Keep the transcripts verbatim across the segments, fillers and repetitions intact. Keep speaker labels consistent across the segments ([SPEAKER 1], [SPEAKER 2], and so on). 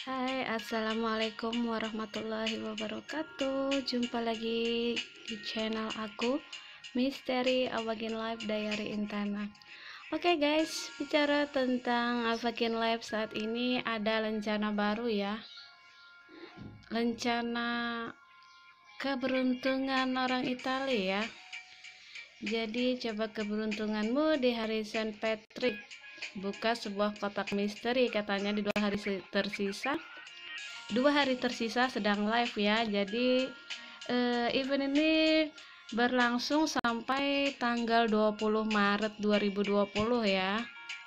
[SPEAKER 1] Hai, assalamualaikum warahmatullahi wabarakatuh. Jumpa lagi di channel aku, Misteri Avagin Life Diary Intana. Oke guys, bicara tentang Avagin Life saat ini ada rencana baru ya. Rencana keberuntungan orang Italia ya. Jadi coba keberuntunganmu di hari Saint Patrick. Buka sebuah kotak misteri, katanya di dua hari tersisa dua hari tersisa sedang live ya. Jadi eh, event ini berlangsung sampai tanggal dua puluh Maret dua ribu dua puluh ya,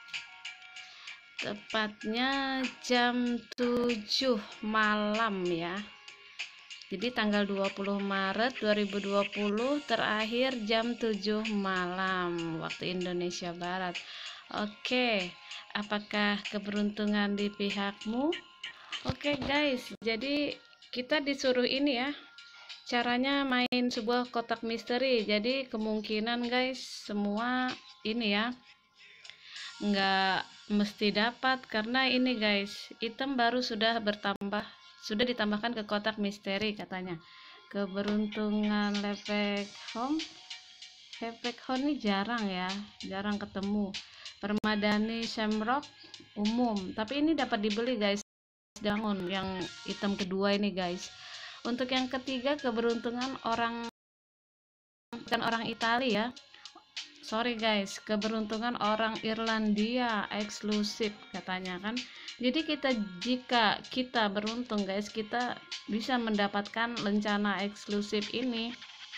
[SPEAKER 1] tepatnya jam tujuh malam ya. Jadi tanggal dua puluh Maret dua ribu dua puluh terakhir jam tujuh malam waktu Indonesia Barat. Oke, apakah keberuntungan di pihakmu? Oke guys, jadi kita disuruh ini ya, caranya main sebuah kotak misteri. Jadi kemungkinan guys semua ini ya nggak mesti dapat, karena ini guys item baru sudah bertambah, sudah ditambahkan ke kotak misteri katanya. Keberuntungan lepek home, lepek home ini jarang ya, jarang ketemu. Permadani shamrock umum, tapi ini dapat dibeli guys. Dangon yang item kedua ini guys. Untuk yang ketiga keberuntungan orang, bukan orang Italia, sorry guys, keberuntungan orang Irlandia eksklusif katanya kan. Jadi kita, jika kita beruntung guys, kita bisa mendapatkan rencana eksklusif ini.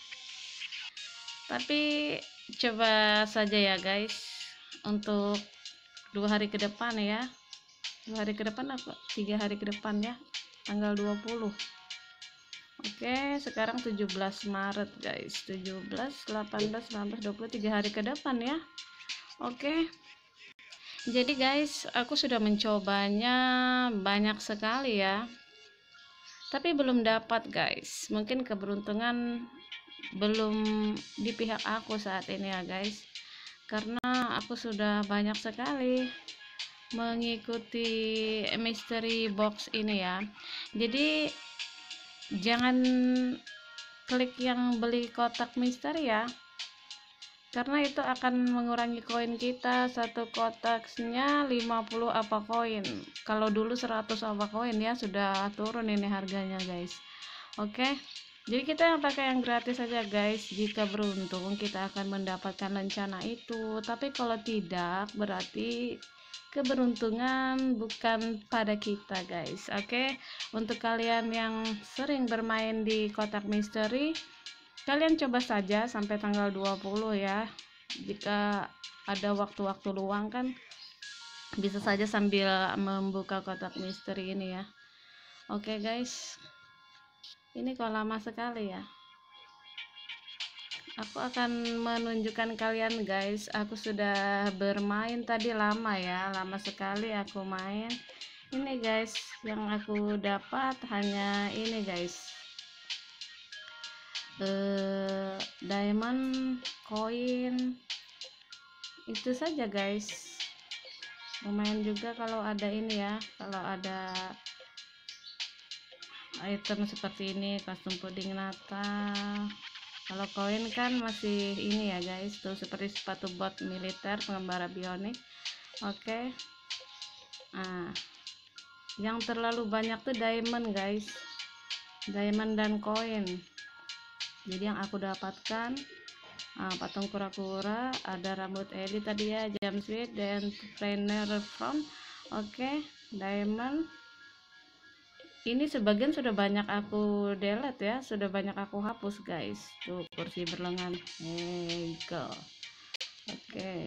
[SPEAKER 1] Tapi coba saja ya guys, untuk dua hari ke depan ya, dua hari ke depan apa tiga hari ke depan ya, tanggal dua puluh. Oke, sekarang tujuh belas Maret guys, tujuh belas, delapan belas, sembilan belas, dua puluh, tiga hari ke depan ya. Oke, jadi guys aku sudah mencobanya banyak sekali ya, tapi belum dapat guys. Mungkin keberuntungan belum di pihak aku saat ini ya guys, karena aku sudah banyak sekali mengikuti mystery box ini ya. Jadi jangan klik yang beli kotak misteri ya, karena itu akan mengurangi koin kita. Satu kotaknya lima puluh apa koin, kalau dulu seratus apa koin ya, sudah turun ini harganya guys. Oke, jadi kita yang pakai yang gratis saja guys. Jika beruntung kita akan mendapatkan rencana itu, tapi kalau tidak berarti keberuntungan bukan pada kita guys. Oke, untuk kalian yang sering bermain di kotak misteri, kalian coba saja sampai tanggal dua puluh ya. Jika ada waktu-waktu luang kan bisa saja sambil membuka kotak misteri ini ya. Oke guys, ini kok lama sekali ya. Aku akan menunjukkan kalian guys, aku sudah bermain tadi lama ya, lama sekali aku main. Ini guys yang aku dapat hanya ini guys, eh, diamond, koin, itu saja guys. Lumayan juga kalau ada ini ya, kalau ada item seperti ini, kostum puding Natal. Kalau koin kan masih ini ya guys, tuh seperti sepatu bot militer pengembara bionik. Oke, nah yang terlalu banyak tuh diamond guys, diamond dan koin. Jadi yang aku dapatkan nah, patung kura-kura, ada rambut Eli tadi ya, jam sweet dan trainer front. Oke, diamond ini sebagian sudah banyak aku delete ya, sudah banyak aku hapus guys. Tuh kursi berlengan, ego. Oke,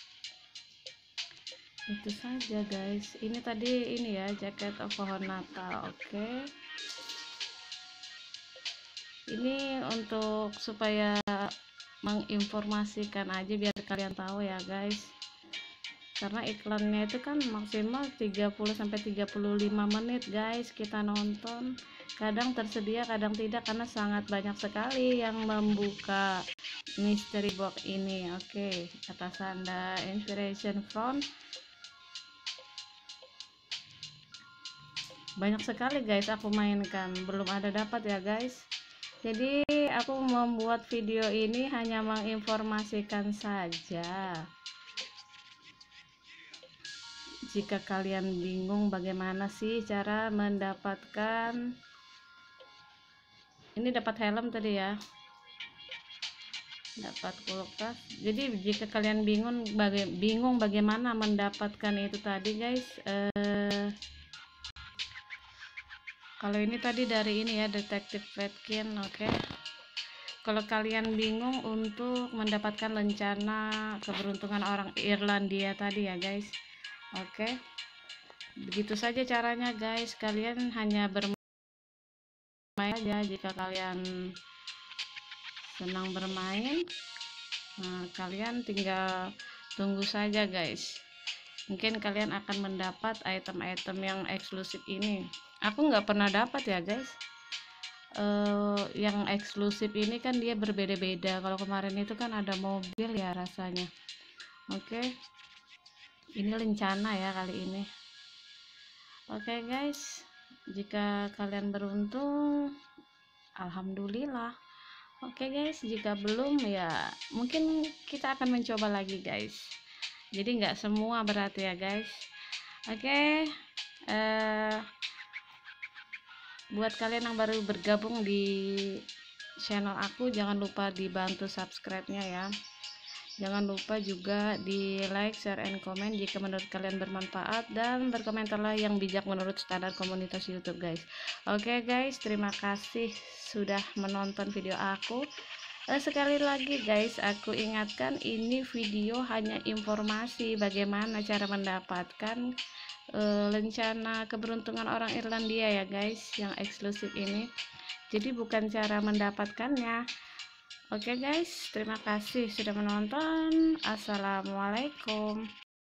[SPEAKER 1] itu saja guys. Ini tadi ini ya, jaket pohon Natal. Oke, ini untuk supaya menginformasikan aja biar kalian tahu ya guys, karena iklannya itu kan maksimal tiga puluh sampai tiga puluh lima menit guys kita nonton. Kadang tersedia kadang tidak, karena sangat banyak sekali yang membuka mystery box ini. Oke, atas anda inspiration front. banyak sekali guys aku mainkan, belum ada dapat ya guys. Jadi aku membuat video ini hanya menginformasikan saja. Jika kalian bingung bagaimana sih cara mendapatkan, ini dapat helm tadi ya, dapat kulkas. Jadi jika kalian bingung baga bingung bagaimana mendapatkan itu tadi guys, eh, kalau ini tadi dari ini ya, Detektif Fredkin. Oke, okay. Kalau kalian bingung untuk mendapatkan lencana keberuntungan orang Irlandia tadi ya guys, oke, okay. Begitu saja caranya guys. Kalian hanya bermain aja. Jika kalian senang bermain, nah, kalian tinggal tunggu saja guys. Mungkin kalian akan mendapat item-item yang eksklusif ini. Aku nggak pernah dapat ya guys. Uh, yang eksklusif ini kan dia berbeda-beda. Kalau kemarin itu kan ada mobil ya rasanya. Oke, okay. Ini lencana ya kali ini. Oke okay guys, jika kalian beruntung, alhamdulillah. Oke okay guys, jika belum ya mungkin kita akan mencoba lagi guys. Jadi nggak semua berarti ya guys. Oke, okay. uh, buat kalian yang baru bergabung di channel aku, jangan lupa dibantu subscribe-nya ya. Jangan lupa juga di like, share, and comment jika menurut kalian bermanfaat, dan berkomentarlah yang bijak menurut standar komunitas YouTube guys. Oke okay guys, terima kasih sudah menonton video aku. Eh, sekali lagi guys, aku ingatkan ini video hanya informasi bagaimana cara mendapatkan uh, lencana keberuntungan orang Irlandia ya guys, yang eksklusif ini. Jadi bukan cara mendapatkannya. Oke guys, terima kasih sudah menonton. Assalamualaikum.